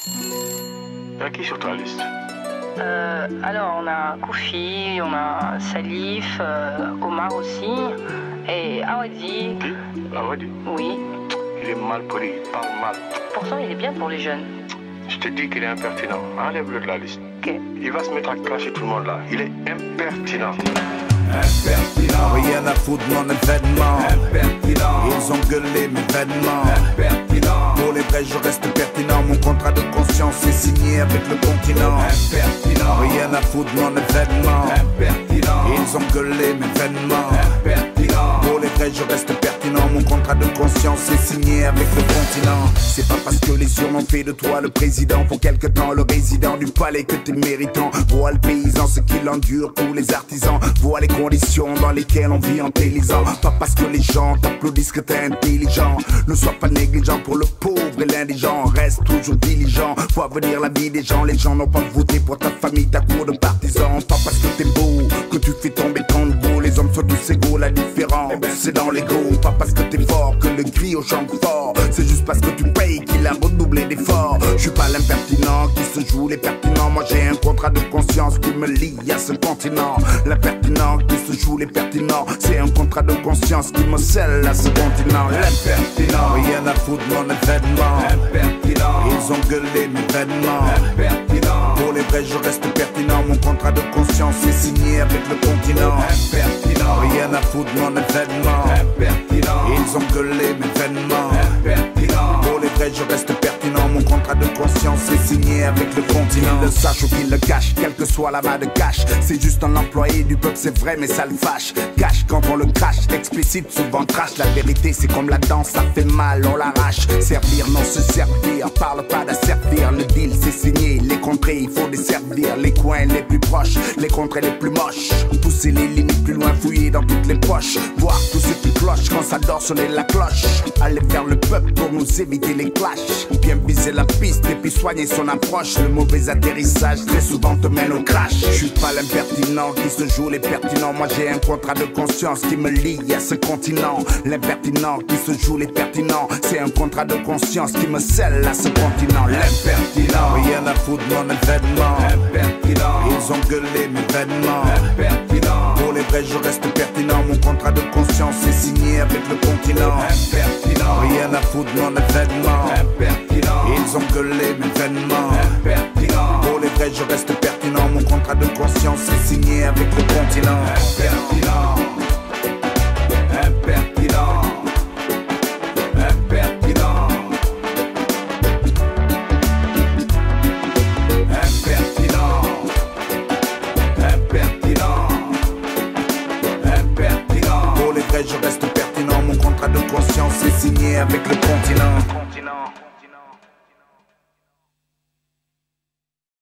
Il y a qui sur ta liste? Alors, on a Koufi, on a Salif, Omar aussi, et Awadi. Qui? Awadi? Oui. Il est mal poli, il parle mal. Pourtant, il est bien pour les jeunes. Je te dis qu'il est impertinent. Enlève-le de la liste. Ok. Il va se mettre à clasher tout le monde là. Il est impertinent. Impertinent. Rien à foutre de mon événement. Impertinent. Ils ont gueulé mes vêtements. Impertinent. Pour les vrais je reste pertinent. Mon contrat de conscience est signé avec le continent. Impertinent. Rien à foutre de mon événement. Impertinent. Ils ont gueulé mes vêtements. Impertinent. Pour les vrais je reste pertinent. Mon contrat de conscience est signé avec le continent. C'est pas parce que les urnes ont fait de toi le président pour quelque temps le résident du palais que t'es méritant. Vois le paysan ce qu'il endure pour les artisans. Vois les conditions dans lesquelles on vit en t'élisant. Pas parce que les gens t'applaudissent que t'es intelligent. Ne sois pas négligent pour le pauvre et l'indigent. Reste toujours diligent. Vois venir la vie des gens. Les gens n'ont pas voté pour ta famille, ta cour de partisans. Pas parce que t'es beau que tu fais tomber ton beau. Les hommes sont tous égaux, la différence c'est dans l'ego. Pas parce que t'es fort que le griot chante fort. C'est juste parce que tu payes qu'il a redoublé d'efforts. Je suis pas l'impertinent qui se joue les pertinents. Moi j'ai un contrat de conscience qui me lie à ce continent. L'impertinent qui se joue les pertinents. C'est un contrat de conscience qui me scelle à ce continent. L'impertinent. Rien à foutre de mon événement. Impertinent. Ils ont gueulé mes vêtements. Impertinent. Pour les vrais je reste pertinent. Mon contrat de conscience est signé avec le continent. Impertinent. Rien à foutre de mon événement. Impertinent. Ils ont gueulé mes vêtements. Impertinent. Pour les vrais je reste pertinent. Mon contrat de conscience est signé avec le continent. Qu'il le sache ou qu'il le cache, quelle que soit la main de cash. C'est juste un employé du peuple, c'est vrai mais ça le fâche. Cache quand on le crache, explicite souvent trash. La vérité c'est comme la danse, ça fait mal, on l'arrache. Servir, non se servir, parle pas d'asservir. Le deal c'est signé, les contrées il faut desservir. Les coins les plus proches, les contrées les plus moches. Pousser les limites plus loin, fouiller dans toutes les poches. Voir tout ce qui cloche quand ça dort sonner la cloche. Aller vers le peuple pour nous éviter les clashs. Bien viser la piste et puis soigner son approche. Le mauvais atterrissage très souvent te mène au crash. Je suis pas l'impertinent qui se joue les pertinents. Moi j'ai un contrat de conscience qui me lie à ce continent. L'impertinent qui se joue les pertinents. C'est un contrat de conscience qui me scelle à ce continent. L'impertinent. Rien à foutre de mon événement. Impertinent. Ils ont gueulé mes vêtements. Impertinent. Pour les vrais je reste pertinent. Mon contrat de conscience est signé avec le continent. Impertinent. Rien à foutre de mon événement. Impertinent. Ils ont gueulé mes vêtements. Impertinent. Pour les vrais je reste pertinent. Mon contrat de conscience est signé avec le continent. Impertinent. Impertinent. Impertinent. Impertinent. Impertinent. Impertinent. Pour les vrais je reste pertinent. Mon contrat de conscience est signé avec le continent.